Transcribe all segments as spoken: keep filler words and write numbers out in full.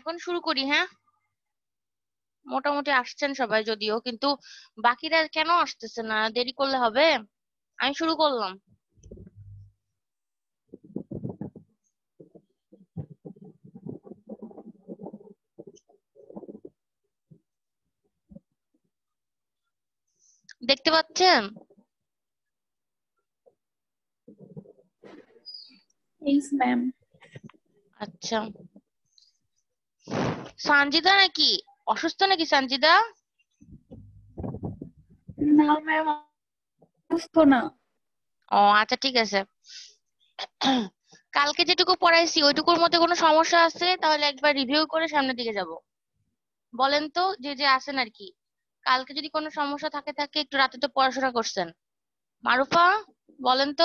এখন শুরু করি, হ্যাঁ? মোটামুটি আসছেন সবাই যদিও, কিন্তু বাকিরা কেন আসতেছে না? দেরি করলে হবে? আমি শুরু করলাম। দেখতে পাচ্ছেন? Yes, ma'am. আচ্ছা, সঞ্জিদা নাকি অসুস্থ নাকি? সঞ্জিদা না ম্যাম, অসুস্থ না। ও আচ্ছা, ঠিক আছে। কালকে যেটুকু পড়াইছি ওইটুকুর মধ্যে কোনো সমস্যা আছে তাহলে একবার রিভিউ করে সামনের দিকে যাব। বলেন তো, যে যে আছেন আর কি, কালকে যদি কোনো সমস্যা থাকে থাকে একটু রাতে তো পড়াশোনা করছেন। মারুফা, বলেন তো।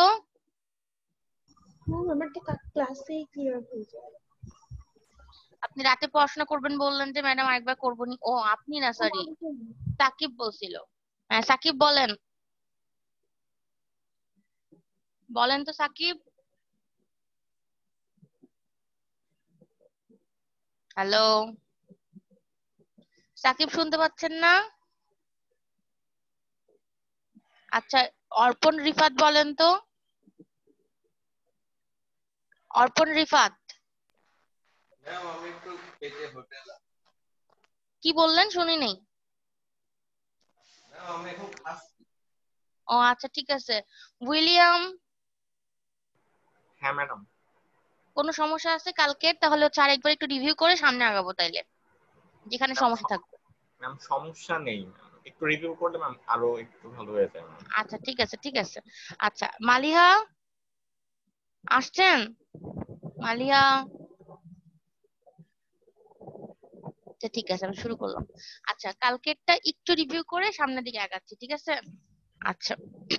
আমার তো ক্লাসেই ক্লিয়ার হয়ে যায়। আপনি রাতে পড়াশোনা করবেন বললেন যে ম্যাডাম আরেকবার করবো নি। ও আপনি না, সরি, সাকিব বলছিল। হ্যাঁ সাকিব বলেন, বলেন তো সাকিব। হ্যালো সাকিব, শুনতে পাচ্ছেন না? আচ্ছা, অর্পণ রিফাত বলেন তো। অর্পণ রিফাত কি বললেন শুনি নেই। ও আচ্ছা, ঠিক আছে। উইলিয়াম, হ্যাঁ ম্যাডাম। কোনো সমস্যা আছে কালকের? তাহলে হচ্ছে আরেকবার একটু রিভিউ করে সামনে আগাবো তাইলে, যেখানে সমস্যা থাকবে। ম্যাম সমস্যা নেই, একটু রিভিউ করলে ম্যাম আরো একটু ভালো হয়ে যায় ম্যাম। আচ্ছা ঠিক আছে, ঠিক আছে। আচ্ছা মালিহা আসছেন? মালিহা, আচ্ছা ঠিক আছে, আমি শুরু করলাম। আচ্ছা, কালকেরটা একটু রিভিউ করে সামনের দিকে আগাচ্ছি, ঠিক আছে? আচ্ছা,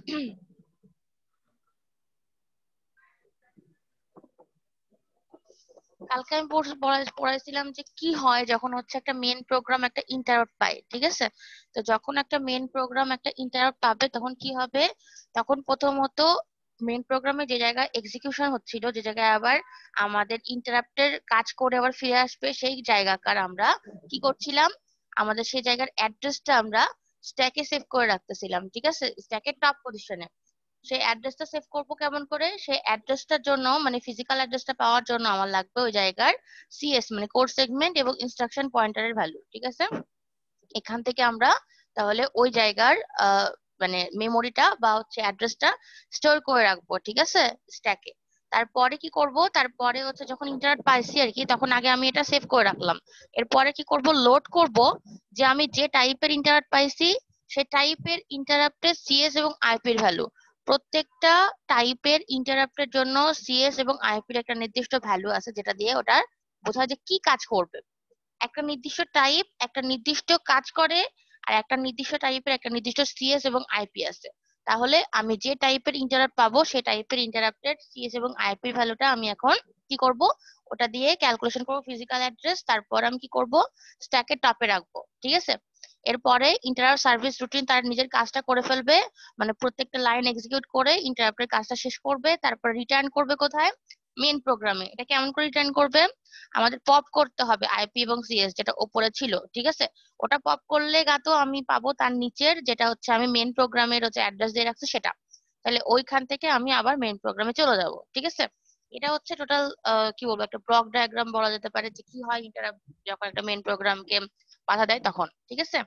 কালকে আমি পড়- পড়াই- পড়াইছিলাম যে কি হয় যখন হচ্ছে একটা মেন প্রোগ্রাম একটা ইন্টারাপ্ট পায়, ঠিক আছে? তো যখন একটা মেন প্রোগ্রাম একটা ইন্টারাপ্ট পাবে তখন কি হবে? তখন প্রথমত মেন প্রোগ্রামে যে জায়গায় এক্সিকিউশন হচ্ছিল, যে জায়গায় আবার আমাদের ইন্টারাপ্টের কাজ করে আবার ফিরে আসবে, সেই জায়গাকার আমরা কি করছিলাম? আমাদের সেই জায়গার অ্যাড্রেসটা আমরা স্ট্যাকে সেভ করে রাখতেছিলাম, ঠিক আছে, স্ট্যাকের টপ পজিশনে। সেই অ্যাড্রেসটা সেভ করবো কেমন করে? সেই অ্যাড্রেসটার জন্য, মানে ফিজিক্যাল অ্যাড্রেসটা পাওয়ার জন্য আমার লাগবে ওই জায়গার সিএস মানে কোড সেগমেন্ট এবং ইনস্ট্রাকশন পয়েন্টারের ভ্যালু, ঠিক আছে? এখান থেকে আমরা তাহলে ওই জায়গার আহ মানে মেমোরিটা বা হচ্ছে অ্যাড্রেসটা স্টোর করে রাখবো, ঠিক আছে, স্ট্যাকে। তারপরে কি করব? তারপরে হচ্ছে যখন ইন্টারনেট পাইছি আর কি, তখন আগে আমি এটা সেভ করে রাখলাম। এরপরে কি করব? লোড করব যে আমি যে টাইপের ইন্টারনেট পাইছি সেই টাইপের ইন্টারাপ্টের সিএস এবং আইপির ভ্যালু। প্রত্যেকটা টাইপের ইন্টারাপ্টের জন্য সিএস এবং আইপির একটা নির্দিষ্ট ভ্যালু আছে, যেটা দিয়ে ওটা বোঝায় যে কি কাজ করবে। একটা নির্দিষ্ট টাইপ একটা নির্দিষ্ট কাজ করে, আর একটা নির্দিষ্ট টাইপের একটা নির্দিষ্ট সিএস এবং আইপি আছে। তাহলে আমি যে টাইপের ইন্টারাপ্ট পাবো সেই টাইপের ইন্টারাপ্টের সিএস এবং আইপি ভ্যালুটা আমি এখন কি করব? ওটা দিয়ে ক্যালকুলেশন করবো ফিজিক্যাল অ্যাড্রেস, তারপর আমি কি করব? স্ট্যাকের টপে রাখবো, ঠিক আছে? এরপরে ইন্টারাপ্ট সার্ভিস রুটিন তার নিজের কাজটা করে ফেলবে, মানে প্রত্যেকটা লাইন এক্সিকিউট করে ইন্টারাপ্টের কাজটা শেষ করবে, তারপর রিটার্ন করবে কোথায়? মেন প্রোগ্রামে। এটা কেমন করে রিটার্ন করবে? আমাদের পপ করতে হবে আইপি এবং সিএস যেটা উপরে ছিল, ঠিক আছে? ওটা পপ করলে গাতো আমি পাবো তার নিচের যেটা হচ্ছে আমি মেন প্রোগ্রামের হচ্ছে অ্যাড্রেস দিয়ে রাখছি সেটা। তাহলে ওইখান থেকে আমি আবার মেন প্রোগ্রামে চলে যাব, ঠিক আছে? এটা হচ্ছে টোটাল কি বলবো, একটা ব্লক ডায়াগ্রাম বলা যেতে পারে যে কি হয় ইন্টারাপ্ট যখন একটা মেন প্রোগ্রামকে বাধা দেয় তখন, ঠিক আছে?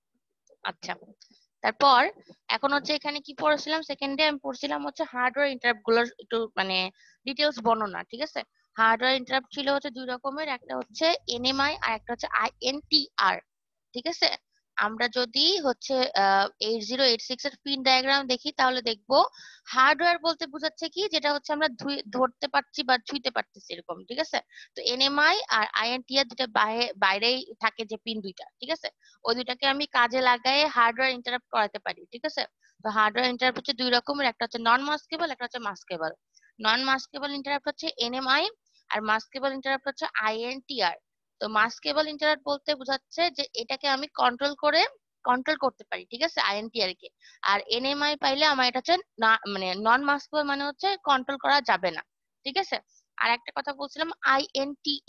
আচ্ছা, তারপর এখন হচ্ছে এখানে কি পড়ছিলাম, সেকেন্ডে আমি পড়ছিলাম হচ্ছে হার্ডওয়্যার ইন্টারাপ্ট গুলোর একটু মানে ডিটেলস বর্ণনা, ঠিক আছে? হার্ডওয়্যার ইন্টারাপ্ট ছিল হচ্ছে দুই রকমের, একটা হচ্ছে এনএমআই আর একটা হচ্ছে আইএনটিআর, ঠিক আছে? আমরা যদি হচ্ছে এইট জিরো এইট সিক্স এর পিন ডায়াগ্রাম দেখি তাহলে দেখবো হার্ডওয়্যার বলতে বোঝাচ্ছে কি, যেটা হচ্ছে আমরা ধুই- ধরতে পারছি বা ছুঁইতে পারতেছি এরকম, ঠিক আছে? তো এনএমআই আর আইএনটিআর যেটা বাইরেই থাকে যে পিন দুইটা, ঠিক আছে, ওই দুইটাকে আমি কাজে লাগাই হার্ডওয়্যার ইন্টারাপ্ট করাতে পারি, ঠিক আছে? তো হার্ডওয়্যার ইন্টারাপ্ট হচ্ছে দুই রকমের, একটা হচ্ছে নন মাস্কেবল, একটা হচ্ছে মাস্কেবল। নন মাস্কেবল ইন্টারাপ্ট হচ্ছে এনএমআই, আর মাস্কেবল ইন্টারাপ্ট হচ্ছে আইএনটিআর। তো মাস্কেবল ইন্টারাপ্ট বলতে বোঝাচ্ছে যে এটাকে আমি কন্ট্রোল করে কন্ট্রোল করতে পারি, ঠিক আছে, আইএনটিআর কে। আর এনএমআই পাইলে আমার এটা হচ্ছে না, মানে নন মাস্কেবল মানে হচ্ছে কন্ট্রোল করা যাবে না, ঠিক আছে? আর একটা কথা বলছিলাম আইএনটিএ।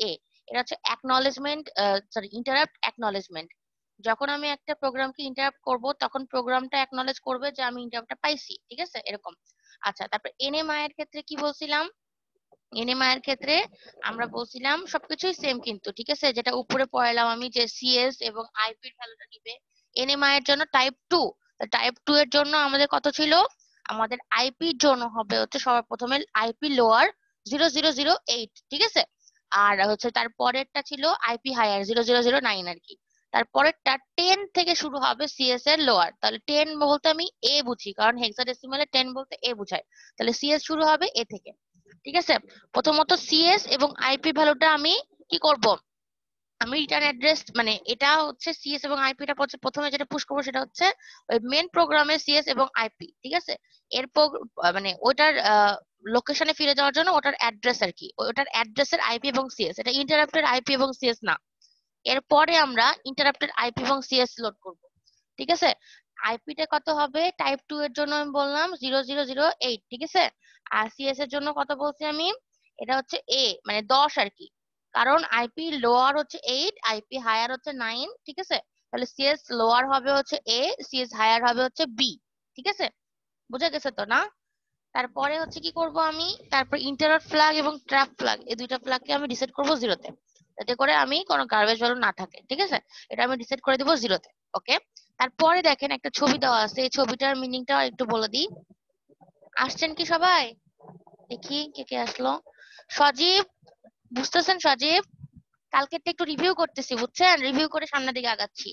এটা হচ্ছে অ্যাকনলেজমেন্ট, সরি ইন্টারাপ্ট অ্যাকনলেজমেন্ট। যখন আমি একটা প্রোগ্রামকে ইন্টারাপ্ট করব তখন প্রোগ্রামটা অ্যাকনলেজ করবে যে আমি ইন্টারাপ্টটা পাইছি, ঠিক আছে এরকম। আচ্ছা, তারপর এনএমআই এর ক্ষেত্রে কি বলছিলাম? এনএমআই এর ক্ষেত্রে আমরা বলছিলাম সবকিছুই সেম কিন্তু, ঠিক আছে, যেটা উপরে পড়ালাম আমি যে সিএস এবং আইপি এর ভ্যালুটা নিবে। এনএমআই এর জন্য টাইপ টু, টাইপ টু এর জন্য আমাদের কত ছিল? আমাদের আইপি এর জন্য হবে হচ্ছে সবার প্রথমে IP lower zero zero zero eight, ঠিক আছে। আর হচ্ছে তার পরেরটা ছিল IP higher zero zero zero nine আর কি। তারপরেরটা টেন থেকে শুরু হবে সিএস এর লোয়ার। তাহলে টেন বলতে আমি এ বুঝি, কারণ হেক্সাডেসিমালে টেন বলতে এ বুঝায়। তাহলে সিএস শুরু হবে এ থেকে, ঠিক আছে। প্রথমত সিএস এবং আইপি ভ্যালুটা আমি কি করব? আমি রিটার্ন অ্যাড্রেস মানে এটা হচ্ছে সিএস এবং আইপিটা প্রথমে যেটা পুশ করবো সেটা হচ্ছে ওই মেন প্রোগ্রামের সিএস এবং আইপি, ঠিক আছে। এরপর মানে ওটার লোকেশনে ফিরে যাওয়ার জন্য ওটার অ্যাড্রেস আর কি, ওটার অ্যাড্রেসের আইপি এবং সিএস, এটা ইন্টারাপ্টের আইপি এবং সিএস না। এরপরে আমরা ইন্টারাপ্টের আইপি এবং সিএস লোড করব, ঠিক আছে। আইপিটা কত হবে? টাইপ টু এর জন্য আমি বললাম জিরো জিরো জিরো এইট, ঠিক আছে। আর সিএস এর জন্য কত বলছি আমি? এটা হচ্ছে এ মানে দশ আর কি, কারণ আইপি লোয়ার হচ্ছে এইট, আইপি হায়ার হচ্ছে নাইন, ঠিক আছে। তাহলে সিএস লোয়ার হবে হচ্ছে এ, সিএস হায়ার হবে হচ্ছে বি, ঠিক আছে। বুঝা গেছে তো না? তারপরে হচ্ছে কি করব আমি? তারপর ইন্টারাপ্ট ফ্ল্যাগ এবং ট্র্যাপ ফ্ল্যাগ, এই দুইটা ফ্ল্যাগকে আমি রিসেট করব জিরোতে, যাতে করে আমি কোনো গার্বেজ ভ্যালু না থাকে, ঠিক আছে। এটা আমি রিসেট করে দিব জিরোতে, ওকে। তারপরে দেখেন একটা ছবি দেওয়া আছে, এই ছবিটার মিনিংটা একটু বলে দিই। আসছেন কি সবাই? দেখি কে কে আসলো। সজীব, বুঝতেছেন সজীব? কালকে একটু রিভিউ করতেছি, বুঝছেন, রিভিউ করে সামনের দিকে আগাচ্ছি।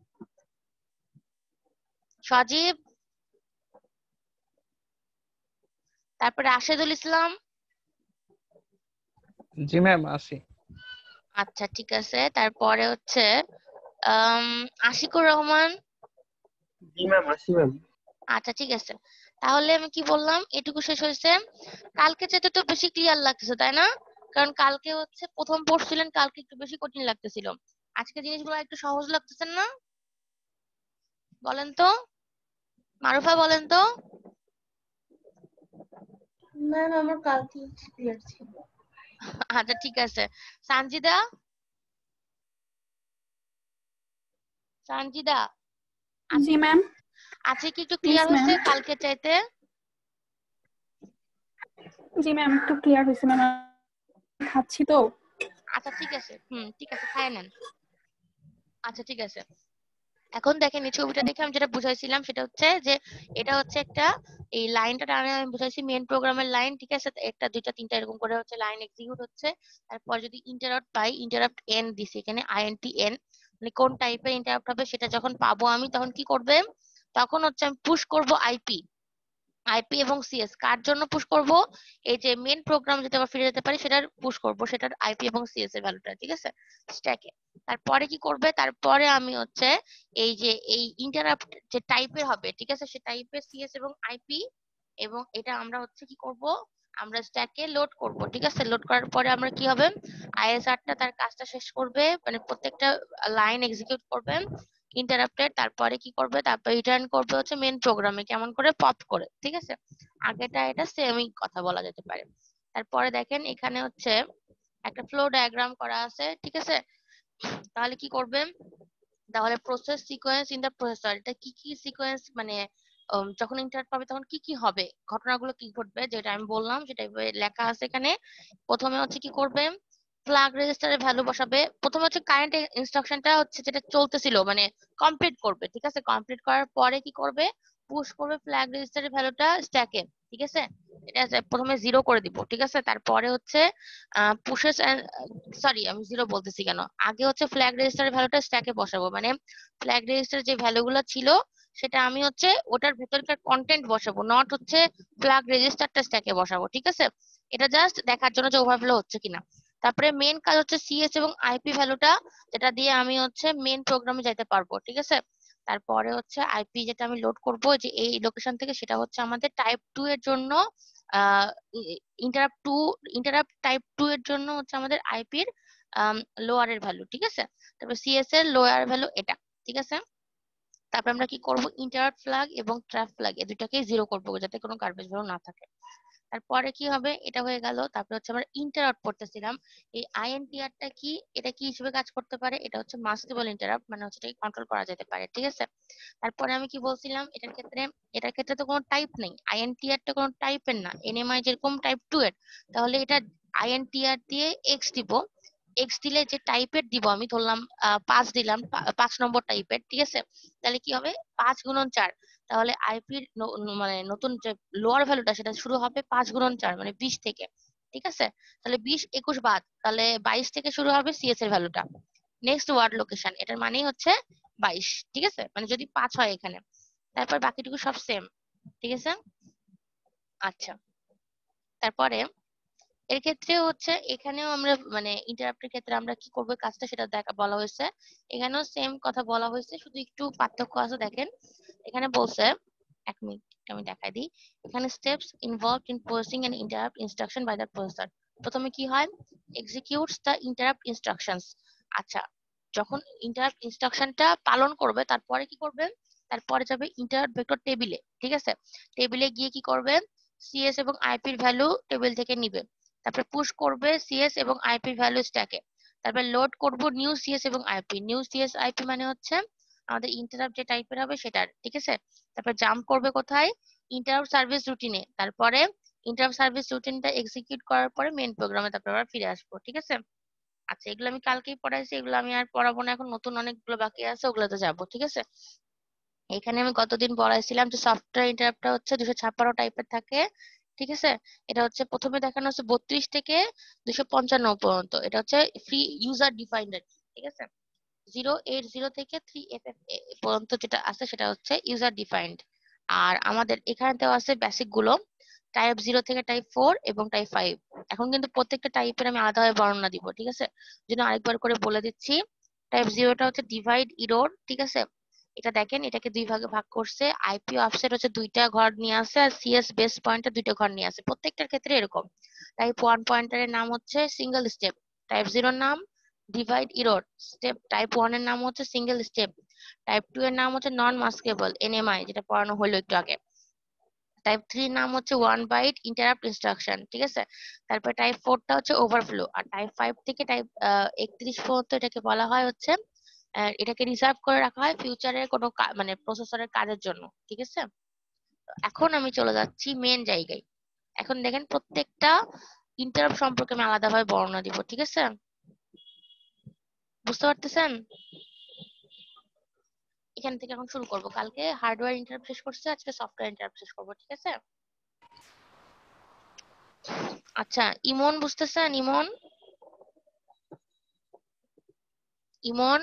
সজীব, তারপরে রাশেদুল ইসলাম। জি ম্যাম আসি। আচ্ছা ঠিক আছে, তারপরে হচ্ছে আম, আশিকুর রহমান। জি ম্যাম আসি ম্যাম। আচ্ছা ঠিক আছে, তাহলে আমি কি বললাম এটুকু শেষ হয়েছে। কালকে যেতে তো বেশি ক্লিয়ার লাগতেছে তাই না? কারণ কালকে হচ্ছে প্রথম পড়ছিলেন, কালকে একটু বেশি কঠিন লাগতেছিল। আজকে জিনিসগুলো একটু সহজ লাগতেছে না? বলেন তো, মারুফা বলেন তো। ম্যাম আমার কালকে ক্লিয়ার ছিল। আচ্ছা ঠিক আছে, সানজিদা, সানজিদা জি ম্যাম। আছে কি একটু Yes, ক্লিয়ার হয়েছে ma'am. কালকে চাইতে? জি ম্যাম একটু ক্লিয়ার হয়েছে ম্যাম, খাচ্ছি তো। আচ্ছা ঠিক আছে, হুম ঠিক আছে, খাই নেন। আচ্ছা ঠিক আছে, এখন দেখেন এই ছবিটা দেখে আমি যেটা বুঝাইছিলাম সেটা হচ্ছে যে এটা হচ্ছে একটা, এই লাইনটা টানে আমি বুঝাইছি মেন প্রোগ্রামের লাইন, ঠিক আছে। একটা দুইটা তিনটা এরকম করে হচ্ছে লাইন এক্সিকিউট হচ্ছে। তারপর যদি ইন্টারাপ্ট পাই, ইন্টারাপ্ট এন দিছি এখানে, আইএনটি এন, মানে কোন টাইপের ইন্টারাপ্ট হবে সেটা যখন পাবো আমি তখন কি করবে? তখন হচ্ছে আমি পুশ করব আইপি, আইপি এবং সিএস। কার জন্য পুশ করব? এই যে মেন প্রোগ্রাম যাতে আবার ফিরে যেতে পারি সেটার পুশ করব, সেটার আইপি এবং সিএস এর ভ্যালুটা, ঠিক আছে, স্ট্যাকে। তারপরে কি করবে? তারপরে আমি হচ্ছে এই যে এই ইন্টারাপ্ট যে টাইপের হবে, ঠিক আছে, সে টাইপের সিএস এবং আইপি, এবং এটা আমরা হচ্ছে কি করব? আমরা স্ট্যাকে লোড করব, ঠিক আছে। লোড করার পরে আমরা কি হবে? আইএসআরটা তার কাজটা শেষ করবে, মানে প্রত্যেকটা লাইন এক্সিকিউট করবে ইন্টারাপ্টেড, তারপরে কি করবে? তারপরে রিটার্ন করবে হচ্ছে মেন প্রোগ্রামে কেমন করে পপ করে, ঠিক আছে। আগেটা এটা সেমই কথা বলা যেতে পারে। তারপরে দেখেন এখানে হচ্ছে একটা ফ্লো ডায়াগ্রাম করা আছে, ঠিক আছে। তাহলে কি করবে? তাহলে process sequence in the processor, এটা কি কি সিকোয়েন্স মানে উম, যখন ইন্টারাপ্ট পাবে তখন কি কি হবে, ঘটনাগুলো কি ঘটবে, যেটা আমি বললাম সেটা লেখা আছে এখানে। প্রথমে হচ্ছে কি করবে? ফ্ল্যাগ রেজিস্টারের ভ্যালু বসাবে। প্রথমে হচ্ছে কারেন্ট ইনস্ট্রাকশনটা হচ্ছে যেটা চলতেছিল মানে কমপ্লিট করবে, ঠিক আছে। কমপ্লিট করার পরে কি করবে? পুশ করবে ফ্ল্যাগ রেজিস্টারের ভ্যালুটা স্ট্যাকে, ঠিক আছে। এটা হচ্ছে প্রথমে জিরো করে দিব, ঠিক আছে। তারপরে হচ্ছে পুশেস, সরি আমি জিরো বলতেছি কেন, আগে হচ্ছে ফ্ল্যাগ রেজিস্টারের ভ্যালুটা স্ট্যাকে বসাবো, মানে ফ্ল্যাগ রেজিস্টার যে ভ্যালুগুলো ছিল সেটা আমি হচ্ছে ওটার ভেতরকার কন্টেন্ট বসাবো, নট হচ্ছে ফ্ল্যাগ রেজিস্টারটা স্ট্যাকে বসাবো, ঠিক আছে। এটা জাস্ট দেখার জন্য যে ওভারফ্লো হচ্ছে কিনা। তারপরে মেন কাজ হচ্ছে সিএস এবং আইপি ভ্যালুটা, যেটা দিয়ে আমি হচ্ছে মেন প্রোগ্রামে যাইতে পারবো, ঠিক আছে। তারপরে হচ্ছে আইপি যেটা আমি লোড করব যে এই লোকেশন থেকে, সেটা হচ্ছে আমাদের টাইপ টু এর জন্য আহ interrupt two, interrupt type two এর জন্য হচ্ছে আমাদের আইপির লোয়ার এর ভ্যালু, ঠিক আছে। তারপর সিএস এর লোয়ার ভ্যালু এটা, ঠিক আছে। তারপর আমরা কি করব? ইন্টারাপ্ট ফ্ল্যাগ এবং ট্র্যাপ ফ্ল্যাগ এই দুটাকে জিরো করবো যাতে কোনো গার্বেজ ভ্যালু না থাকে। তারপরে কি হবে, এটা হয়ে গেল। তারপরে হচ্ছে আমরা ইন্টারাপ্ট পড়তেছিলাম। এই আইএনটিআরটা কি, এটা কি হিসেবে কাজ করতে পারে, এটা হচ্ছে মাস্কেবল ইন্টারাপ্ট, মানে হচ্ছে এটাকে কন্ট্রোল করা যেতে পারে, ঠিক আছে। তারপরে আমি কি বলছিলাম, এটার ক্ষেত্রে এটার ক্ষেত্রে তো কোনো টাইপ নেই, আইএনটিআরটা কোনো টাইপের না, এনএমআই যেরকম টাইপ টু এর, তাহলে এটা আইএনটিআর দিয়ে এক্স দিব, এক্স দিলে যে টাইপের দিব আমি ধরলাম আহ, পাঁচ দিলাম, পা- পাঁচ নম্বর টাইপের, ঠিক আছে। তাহলে কি হবে, পাঁচ গুণন চার, তাহলে আইপির মানে নতুন যে লোয়ার ভ্যালুটা সেটা শুরু হবে পাঁচ গুণন চার মানে বিশ থেকে, ঠিক আছে। তাহলে বিশ একুশ বাদ, তাহলে বাইশ থেকে শুরু হবে সিএস এর ভ্যালুটা। নেক্সট ওয়ার্ড লোকেশন, এটার মানেই হচ্ছে বাইশ, ঠিক আছে, মানে যদি পাঁচ হয় এখানে। তারপর বাকিটুকু সব সেম, ঠিক আছে। আচ্ছা, তারপরে এর ক্ষেত্রে হচ্ছে এখানেও আমরা মানে ইন্টারাপ্টের ক্ষেত্রে আমরা কি করবো কাজটা সেটা দেখা বলা হয়েছে, এখানেও সেম কথা বলা হয়েছে, শুধু একটু পার্থক্য আছে। দেখেন এখানে বলছে, এক মিনিট আমি দেখাই দিই। এখানে steps involved in processing and interrupt instruction by the processor. প্রথমে কি হয়, এক্সিকিউটস দ্য ইন্টারাপ্ট ইনস্ট্রাকশনস। আচ্ছা, যখন ইন্টারাপ্ট ইনস্ট্রাকশনটা পালন করবে তারপরে কি করবে, তারপরে যাবে ইন্টারাপ্ট ভেক্টর টেবিলে, ঠিক আছে। টেবিলে গিয়ে কি করবে, সিএস এবং আইপির ভ্যালু টেবিল থেকে নিবে, তারপরে পুশ করবে সিএস এবং আইপি ভ্যালু স্ট্যাকে, তারপরে লোড করব নিউ সিএস এবং আইপি। নিউ সিএস আইপি মানে হচ্ছে আমাদের ইন্টারাপ্ট যে টাইপের হবে সেটার, ঠিক আছে। তারপর জাম্প করবে কোথায়, ইন্টারাপ্ট সার্ভিস রুটিনে, তারপরে ইন্টারাপ্ট সার্ভিস রুটিনটা এক্সিকিউট করার পরে মেইন প্রোগ্রামে তারপর আবার ফিরে আসবো, ঠিক আছে। আচ্ছা, এগুলো আমি কালকেই পড়াইছি, এগুলো আমি আর পড়াবো না, এখন নতুন অনেকগুলো বাকি আছে, ওগুলোতে যাবো, ঠিক আছে। এখানে আমি গতদিন পড়াইছিলাম যে সফটওয়্যার ইন্টারাপ্টটা হচ্ছে দুশো ছাপ্পান্ন টাইপের থাকে, ঠিক আছে। এটা হচ্ছে প্রথমে দেখানো হচ্ছে বত্রিশ থেকে দুশো পঞ্চান্ন পর্যন্ত, এটা হচ্ছে ফ্রি ইউজার ডিফাইন্ড, ঠিক আছে। জিরো এইট জিরো থেকে থ্রি এফ এফ পর্যন্ত যেটা আছে সেটা হচ্ছে ইউজার ডিফাইন্ড। আর আমাদের এখানে দেওয়া আছে বেসিক গুলো, টাইপ জিরো থেকে টাইপ ফোর এবং টাইপ ফাইভ। এখন কিন্তু প্রত্যেকটা টাইপের আমি আলাদাভাবে বর্ণনা দিব, ঠিক আছে। জন্য আরেকবার করে বলে দিচ্ছি। টাইপ জিরোটা হচ্ছে ডিভাইড ইরোর, ঠিক আছে। এটা দেখেন, এটাকে দুই ভাগে ভাগ করছে, আইপি অফসেট হচ্ছে দুইটা ঘর নিয়ে আসে, আর সিএস বেস পয়েন্টার দুইটা ঘর নিয়ে আসে, প্রত্যেকটার ক্ষেত্রে এরকম। টাইপ ওয়ান পয়েন্টারের নাম হচ্ছে সিঙ্গেল স্টেপ, টাইপ জিরোর নাম divide error step, type one এর নাম হচ্ছে সিঙ্গেল স্টেপ, টাইপ টু এর নাম হচ্ছে নন মাস্কেবল এনএমআই, যেটা পড়ানো হলো একটু আগে, টাইপ থ্রি নাম হচ্ছে ওয়ান বাইট ইন্টারাপ্ট ইনস্ট্রাকশন, ঠিক আছে। তারপর টাইপ ফোরটা হচ্ছে ওভারফ্লো, আর টাইপ ফাইভ থেকে টাইপ একত্রিশ পর্যন্ত এটাকে বলা হয় হচ্ছে আহ, এটাকে রিজার্ভ করে রাখা হয় ফিউচারের কোনো কা- মানে প্রসেসরের কাজের জন্য, ঠিক আছে। এখন আমি চলে যাচ্ছি মেন জায়গায়। এখন দেখেন প্রত্যেকটা ইন্টারাপ্ট সম্পর্কে আমি আলাদাভাবে বর্ণনা দিব, ঠিক আছে। বুঝতে পারতেছেন, এখান থেকে এখন শুরু করব, কালকে হার্ডওয়্যার ইন্টারাপ্ট শেষ করছি, আজকে সফটওয়্যার ইন্টারাপ্ট শেষ করবো, ঠিক আছে। আচ্ছা, ইমন বুঝতেছেন, ইমন ইমন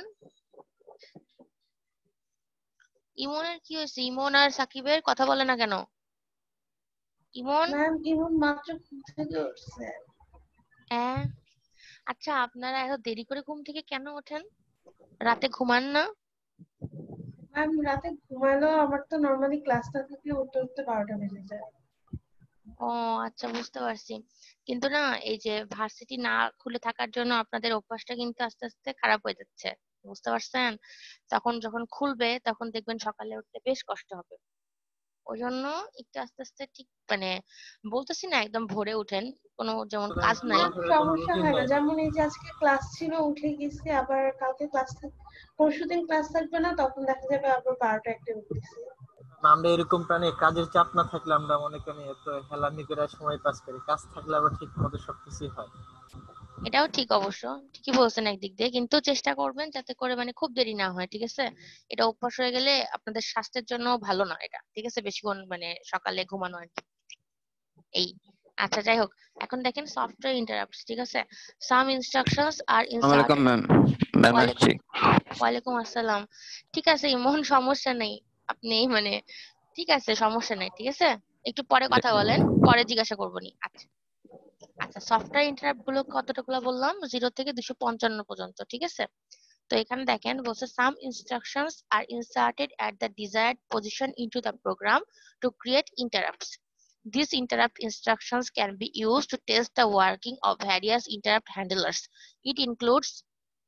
ইমনের কি হয়েছে, ইমন আর সাকিবের কথা বলে না কেন, ইমন? ম্যাম ইমন মাত্র ঘুম থেকে উঠছে। হ্যাঁ, আচ্ছা আপনারা এত দেরি করে ঘুম থেকে কেন ওঠেন, রাতে ঘুমান না? ম্যাম রাতে ঘুমালেও আমার তো নর্মালি ক্লাস না থাকলে উঠতে উঠতে বারোটা বেজে যায়। ও আচ্ছা, বুঝতে পারছি। কিন্তু না, এই যে ভার্সিটি না খুলে থাকার জন্য আপনাদের অভ্যাসটা কিন্তু আস্তে আস্তে খারাপ হয়ে যাচ্ছে, বুঝতে পারছেন। তখন যখন খুলবে তখন দেখবেন সকালে উঠতে বেশ কষ্ট হবে। ওই জন্য একটু আস্তে আস্তে ঠিক মানে বলতেছি না একদম ভোরে উঠেন, কোনো যেমন কাজ নাই। ম্যাম সমস্যা হয় না, যেমন এই যে আজকে ক্লাস ছিল উঠে গেছি, আবার কালকে ক্লাস থাকবে, পরশুদিন ক্লাস থাকবে না, তখন দেখা যাবে আবার বারোটা একটা উঠতেছি। আমরা এরকম প্রাণী, কাজের চাপ না থাকলে আমরা মনে করি এত হেলামি করে সময় পাস করি, কাজ থাকলে আবার ঠিক মতো সবকিছুই হয়। এটাও ঠিক, অবশ্য ঠিকই বলছেন একদিক দিয়ে, কিন্তু চেষ্টা করবেন যাতে করে মানে খুব দেরি না হয়, ঠিক আছে। এটা অভ্যাস হয়ে গেলে আপনাদের স্বাস্থ্যের জন্য ভালো না এটা, ঠিক আছে, বেশিক্ষণ মানে সকালে ঘুমানো আর কি। এই আচ্ছা, যাই হোক, এখন দেখেন সফটওয়্যার ইন্টারাপ্টস, ঠিক আছে। সাম ইনস্ট্রাকশনস আর আসসালামাইকুম ইনসার্টেড। ম্যাম, ম্যাম ওয়ালাইকুম আসছি। ওয়ালাইকুম আসসালাম। ঠিক আছে ইমন, সমস্যা নেই, আপনি মানে ঠিক আছে, সমস্যা নেই, ঠিক আছে। একটু পরে কথা বলেন, পরে জিজ্ঞাসা করবো নি। আচ্ছা আচ্ছা, সফটওয়্যার ইন্টারাপ্ট গুলো কতটুকু বললাম, জিরো থেকে দুশো পঞ্চান্ন পর্যন্ত, ঠিক আছে। তো এখানে দেখেন বলছে some instructions are inserted at the desired position into the program to create interrupts. These interrupt instructions can be used to test the working of various interrupt handlers. It includes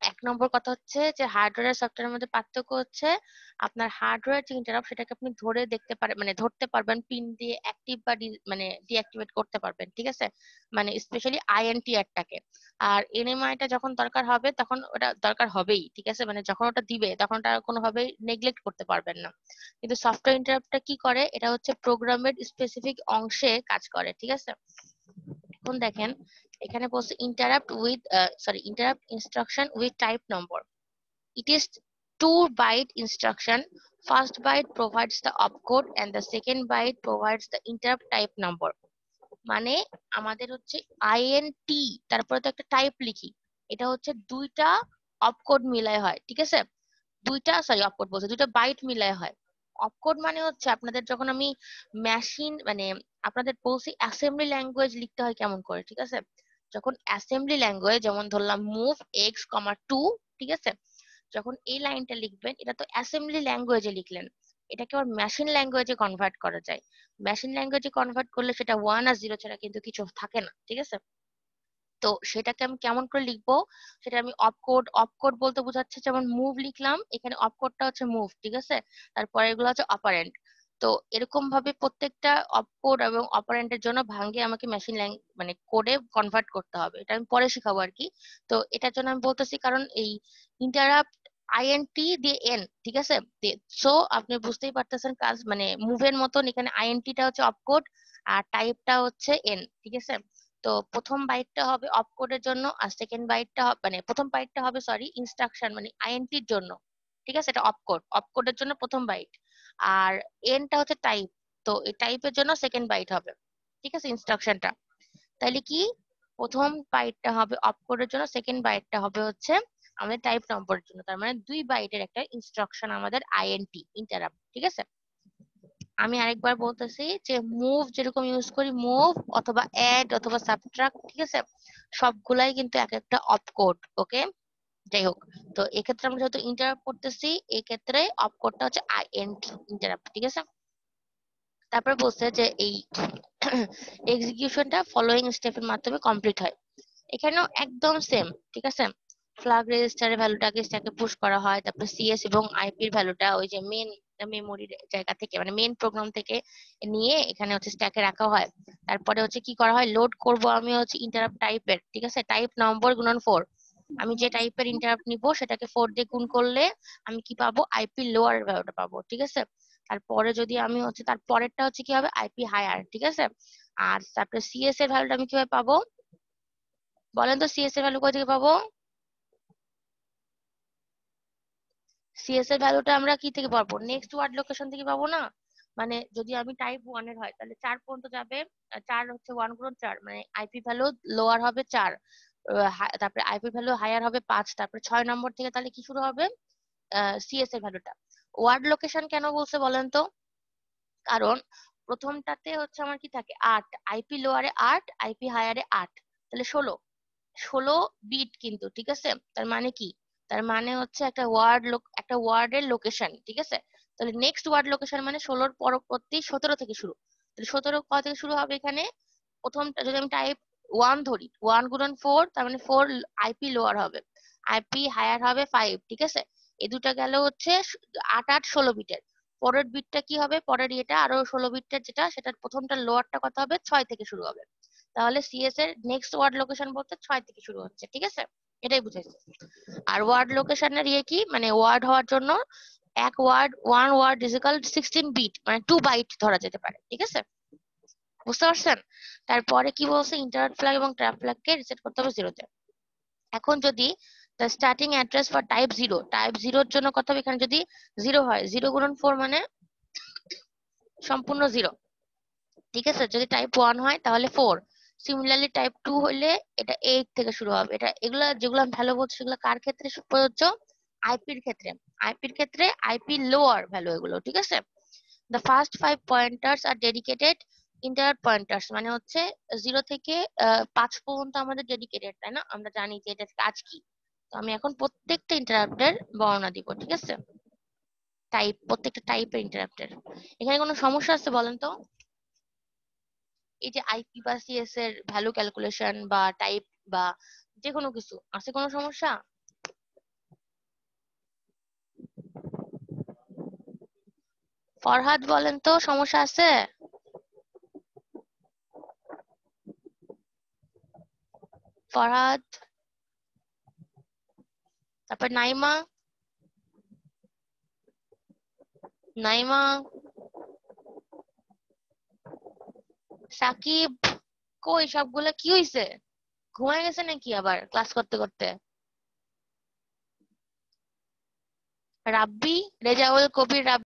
এক নম্বর কথা হচ্ছে যে হার্ডওয়্যার আর সফটওয়্যারের মধ্যে পার্থক্য হচ্ছে আপনার hardware যে ইন্টারাপ্ট সেটাকে আপনি ধরে দেখতে পারেন, মানে ধরতে পারবেন পিন দিয়ে অ্যাক্টিভ বা ডি- মানে ডিঅ্যাক্টিভেট করতে পারবেন, ঠিক আছে, মানে স্পেশালি আইএনটিআরটাকে। আর এনএমআইটা যখন দরকার হবে তখন ওটা দরকার হবেই, ঠিক আছে, মানে যখন ওটা দিবে তখন ওটা কোনোভাবেই নেগলেক্ট করতে পারবেন না। কিন্তু সফটওয়্যার ইন্টারাপ্টটা কি করে, এটা হচ্ছে প্রোগ্রামের স্পেসিফিক অংশে কাজ করে, ঠিক আছে। এখন দেখেন এখানে বলছে interrupt with sorry interrupt instruction with type number. It is two byte instruction. First byte provides the opcode and the second byte provides the interrupt type number. মানে আমাদের হচ্ছে আইএনটি তারপরে তো একটা টাইপ লিখি, এটা হচ্ছে দুইটা অপকোড মিলায় হয়, ঠিক আছে, দুইটা সরি অপকোড বলছে দুইটা বাইট মিলায় হয়। অপকোড মানে হচ্ছে আপনাদের যখন আমি মেশিন মানে আপনাদের বলছি অ্যাসেম্বলি ল্যাঙ্গুয়েজ লিখতে হয় কেমন করে, ঠিক আছে, যখন অ্যাসেম্বলি ল্যাঙ্গুয়েজ যেমন ধরলাম মুভ এক্স কমা টু, ঠিক আছে, যখন এই লাইনটা লিখবেন এটা তো অ্যাসেম্বলি ল্যাঙ্গুয়েজে লিখলেন, এটাকে আবার মেশিন ল্যাঙ্গুয়েজে কনভার্ট করা যায়। মেশিন ল্যাঙ্গুয়েজে কনভার্ট করলে সেটা ওয়ান আর জিরো ছাড়া কিন্তু কিছু থাকে না, ঠিক আছে। তো সেটাকে আমি কেমন করে লিখবো, সেটা আমি অপকোড অপকোড বলতে বোঝাচ্ছে যেমন মুভ লিখলাম, এখানে অপকোডটা হচ্ছে মুভ, ঠিক আছে, তারপরে এগুলো হচ্ছে অপারেন্ট। তো এরকম ভাবে প্রত্যেকটা অপকোড এবং অপারেন্টের জন্য ভাঙ্গে আমাকে মেশিন ল্যাং মানে কোডে কনভার্ট করতে হবে, এটা আমি পরে শিখাবো আর কি। তো এটার জন্য আমি বলতেছি কারণ এই ইন্টারাপ্ট আইএনটি দিয়ে এন, ঠিক আছে, সো আপনি বুঝতেই পারতেছেন কাজ মানে মুভের মতন এখানে আইএনটিটা হচ্ছে অপকোড আর টাইপটা হচ্ছে এন, ঠিক আছে। তো প্রথম বাইটটা হবে অপকোডের জন্য আর সেকেন্ড বাইটটা মানে প্রথম বাইটটা হবে সরি ইনস্ট্রাকশন মানে আইএনটির জন্য, ঠিক আছে, এটা অপকোড অপকোডের জন্য প্রথম বাইট, আর এনটা হচ্ছে টাইপ, তো এই টাইপের জন্য সেকেন্ড বাইট হবে, ঠিক আছে, ইনস্ট্রাকশনটা। তাহলে কি প্রথম বাইটটা হবে অপকোডের জন্য, সেকেন্ড বাইটটা হবে হচ্ছে আমাদের টাইপ নম্বরের জন্য, তার মানে দুই বাইটের একটা ইনস্ট্রাকশন আমাদের আইএনটি ইন্টারাপ্ট, ঠিক আছে। আমি আরেকবার বলতেছি যে মুভ যেরকম ইউজ করি মুভ অথবা অ্যাড অথবা সাবট্রাক্ট, ঠিক আছে, সবগুলাই কিন্তু এক একটা অপকোড, ওকে। যাই হোক, তো এক্ষেত্রে আমরা যেহেতু ইন্টারাপ্ট করতেছি এক্ষেত্রে অপকোডটা হচ্ছে আইএনটি ইন্টারাপ্ট, ঠিক আছে। তারপরে বলছে যে এই এক্সিকিউশনটা ফলোইং স্টেপের মাধ্যমে কমপ্লিট হয়, এখানেও একদম সেম, ঠিক আছে। ফ্ল্যাগ রেজিস্টারের ভ্যালুটাকে স্ট্যাকে পুশ করা হয়, তারপরে সিএস এবং আইপির ভ্যালুটা ওই যে মেন মেমোরির জায়গা থেকে মানে মেন প্রোগ্রাম থেকে নিয়ে এখানে হচ্ছে স্ট্যাকে রাখা হয়। তারপরে হচ্ছে কি করা হয়, লোড করব আমি হচ্ছে ইন্টারাপ্ট টাইপের, ঠিক আছে, টাইপ নম্বর গুণন ফোর, আমি যে টাইপের ইন্টারাপ্ট নিব সেটাকে ফোর দিয়ে গুণ করলে আমি কি পাবো, আইপি লোয়ার ভ্যালুটা পাবো, ঠিক আছে। তারপরে যদি আমি হচ্ছে তার পরেরটা হচ্ছে কি হবে আইপি হায়ার, ঠিক আছে। আর তারপরে সিএস এর ভ্যালুটা আমি কিভাবে পাবো বলেন তো, সিএস এর ভ্যালু কোথা থেকে পাবো, সিএস এর ভ্যালুটা আমরা কি থেকে পাবো, নেক্সট ওয়ার্ড লোকেশন থেকে পাবো না, মানে যদি আমি টাইপ ওয়ান এর হয় তাহলে চার পর্যন্ত যাবে, আহ, চার হচ্ছে ওয়ান গুণন চার মানে আইপি ভ্যালু লোয়ার হবে চার, আহ, হা- তারপরে আইপি ভ্যালু হায়ার হবে পাঁচ, তারপরে ছয় নম্বর থেকে তাহলে কি শুরু হবে সিএস এর ভ্যালুটা। ওয়ার্ড লোকেশন কেন বলছে বলেন তো, কারণ প্রথমটাতে হচ্ছে আমার কি থাকে আট, আইপি লোয়ারে আট আইপি হায়ারে আট, তাহলে ষোলো, ষোলো বিট কিন্তু, ঠিক আছে। তার মানে কি, তার মানে হচ্ছে একটা ওয়ার্ড লোক একটা ওয়ার্ডের লোকেশন, ঠিক আছে। তাহলে নেক্সট ওয়ার্ড লোকেশন মানে ষোলোর পরবর্তী সতেরো থেকে শুরু, তাহলে সতেরো কত থেকে শুরু হবে এখানে, প্রথমটা যদি আমি টাইপ ওয়ান ধরি ওয়ান গুণন ফোর তার মানে ফোর আইপি লোয়ার হবে, আইপি হায়ার হবে ফাইভ, ঠিক আছে। এই দুটা গেল হচ্ছে স- আট আট ষোলো বিটের, পরের বিটটা কি হবে পরের ইয়েটা আরো ষোলো বিটের যেটা সেটার প্রথমটা লোয়ারটা কত হবে ছয় থেকে শুরু হবে, তাহলে সিএস এর নেক্সট ওয়ার্ড লোকেশন বলতে ছয় থেকে শুরু হচ্ছে, ঠিক আছে, এটাই বুঝাইছে। আর ওয়ার্ড লোকেশনের ইয়ে কি মানে ওয়ার্ড হওয়ার জন্য এক word one word is equal sixteen bit মানে টু বাইট ধরা যেতে পারে, ঠিক আছে, বুঝতে পারছেন। তারপরে কি বলছে ইন্টারাপ্ট ফ্ল্যাগ এবং ট্র্যাপ ফ্ল্যাগকে রিসেট করতে হবে জিরোতে। এখন যদি the starting address for type zero type জিরোর জন্য কত হবে, এখানে যদি জিরো হয় জিরো গুণন ফোর মানে সম্পূর্ণ জিরো, ঠিক আছে। যদি টাইপ ওয়ান হয় তাহলে ফোর, সিমিলারলি টাইপ টু হলে এটা এইট থেকে শুরু হবে। এটা এগুলা যেগুলো আমি ভালো বলছি সেগুলো কার ক্ষেত্রে সু- প্রযোজ্য, আইপির ক্ষেত্রে, আইপির ক্ষেত্রে আইপি লোয়ার ভ্যালু এগুলো, ঠিক আছে। দ্য ফার্স্ট ফাইভ পয়েন্টার্স আর ডেডিকেটেড ইন্টারাপ্ট পয়েন্টার্স মানে হচ্ছে জিরো থেকে আহ, পাঁচ পর্যন্ত আমাদের ডেডিকেটেড, তাই না, আমরা জানি যে এটার কাজ কি। তো আমি এখন প্রত্যেকটা ইন্টারাপ্টের বর্ণনা দিব, ঠিক আছে, টাইপ প্রত্যেকটা টাইপের ইন্টারাপ্টের। এখানে কোনো সমস্যা আছে বলেন তো, এই যে আইপি বা সিএস এর ভ্যালু ক্যালকুলেশন বা টাইপ বা যে কোনো কিছু আছে কোনো সমস্যা, ফরহাদ বলেন তো, সমস্যা আছে? ফরহাদ, তারপর নাইমা, নাইমা, সাকিব, কই সবগুলা কি হইছে? ঘুমায় গেছে নাকি আবার ক্লাস করতে করতে? রাব্বি, রেজাউল কবির রাব্বি,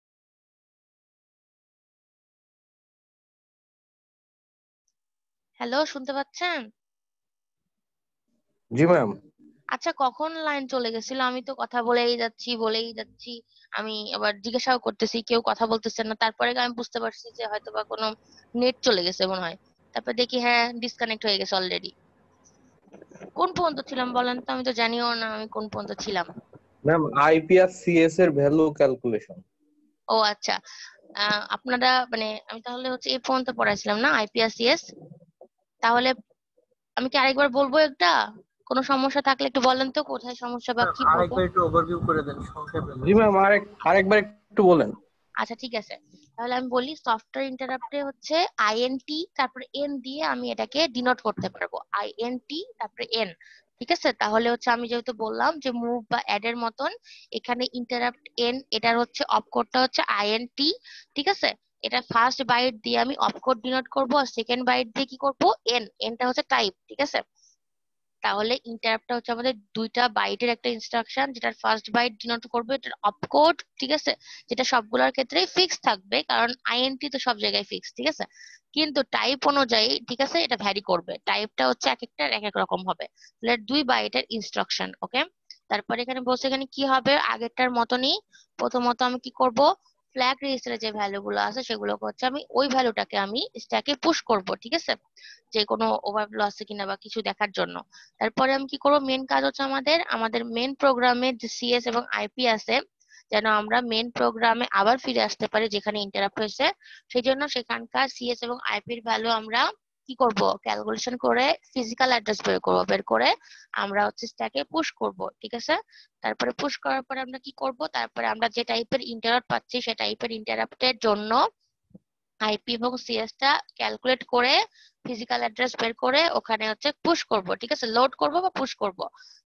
হ্যালো, শুনতে পাচ্ছেন? জি ম্যাম। আচ্ছা, কখন লাইন চলে গেছিল? আমি তো কথা বলেই যাচ্ছি বলেই যাচ্ছি, আমি আবার জিজ্ঞাসাও করতেছি, কেউ কথা বলতেছে না। তারপরে আমি বুঝতে পারছি যে হয়তো বা কোনো নেট চলে গেছে মনে হয়। তারপর দেখি হ্যাঁ ডিসকানেক্ট হয়ে গেছে অলরেডি। কোন পর্যন্ত ছিলাম বলেন তো? আমি তো জানিও না আমি কোন পর্যন্ত ছিলাম। ম্যাম আইপিআর সিএস এর ভ্যালু ক্যালকুলেশন। ও আচ্ছা, আহ, আপনারা মানে আমি তাহলে হচ্ছে এই পর্যন্ত পড়াইছিলাম না আইপিএসসিএস। তাহলে আমি কি আরেকবার বলবো একটা? কোনো সমস্যা থাকলে একটু বলেন তো, কোথায় সমস্যা বা ম্যাম কি বলবো? আরেকবার একটু ওভারভিউ করে দেন সংক্ষেপে। জি ম্যাম আরেক আরেকবার একটু বলেন। আচ্ছা ঠিক আছে, তাহলে আমি বলি সফটওয়্যার ইন্টারাপ্টে হচ্ছে আইএনটি তারপরে এন দিয়ে আমি এটাকে ডিনোট করতে পারবো, আইএনটি তারপরে এন। ঠিক আছে, তাহলে হচ্ছে আমি যেহেতু বললাম যে মুভ বা অ্যাড এর মতন, এখানে ইন্টারাপ্ট এন এটার হচ্ছে অপকোডটা হচ্ছে আইএনটি। ঠিক আছে, এটা ফার্স্ট বাইট দিয়ে আমি অপকোড ডিনোট করব, আর সেকেন্ড বাইট দিয়ে কি করব, এন, এনটা হচ্ছে টাইপ। ঠিক আছে, তাহলে ইন্টারাপ্টটা হচ্ছে আমাদের দুইটা বাইটের একটা ইনস্ট্রাকশন, যেটার ফার্স্ট বাইট ডিনোট করবে এটার অপকোড। ঠিক আছে, যেটা সবগুলোর ক্ষেত্রেই ফিক্স থাকবে, কারণ আইএনটি তো সব জায়গায় ফিক্স। ঠিক আছে, কিন্তু টাইপ অনুযায়ী ঠিক আছে এটা ভ্যারি করবে, টাইপটা হচ্ছে এক একটার এক এক রকম হবে। তাহলে দুই বাইটের ইনস্ট্রাকশন। ওকে, তারপরে এখানে বলছে এখানে কি হবে, আগেরটার মতনই। প্রথমত আমি কি করব, ফ্ল্যাগ রেজিস্টারে যে ভ্যালু গুলো আছে সেগুলোকে হচ্ছে আমি ওই ভ্যালুটাকে আমি স্ট্যাকে পুশ করব। ঠিক আছে, যে কোনো ওভারফ্লো আছে কিনা বা কিছু দেখার জন্য। তারপরে আমি কি করবো, মেন কাজ হচ্ছে আমাদের আমাদের মেন প্রোগ্রামের যে সিএস এবং আইপি আছে, যেন আমরা মেন প্রোগ্রামে আবার ফিরে আসতে পারি যেখানে ইন্টারাপ্ট হয়েছে। সেই জন্য সেখানকার সিএস এবং আইপির ভ্যালু আমরা কি করব, ক্যালকুলেশন করে ফিজিক্যাল অ্যাড্রেস বের করবো, বের করে আমরা হচ্ছে স্ট্যাকে পুশ করব। ঠিক আছে, তারপরে পুশ করার পরে আমরা কি করব, তারপরে আমরা যে টাইপের ইন্টারাপ্ট পাচ্ছি সেই টাইপের ইন্টারাপ্টের জন্য আইপি এবং সিএস টা ক্যালকুলেট করে ফিজিক্যাল অ্যাড্রেস বের করে ওখানে হচ্ছে পুশ করব। ঠিক আছে, লোড করব বা পুশ করব।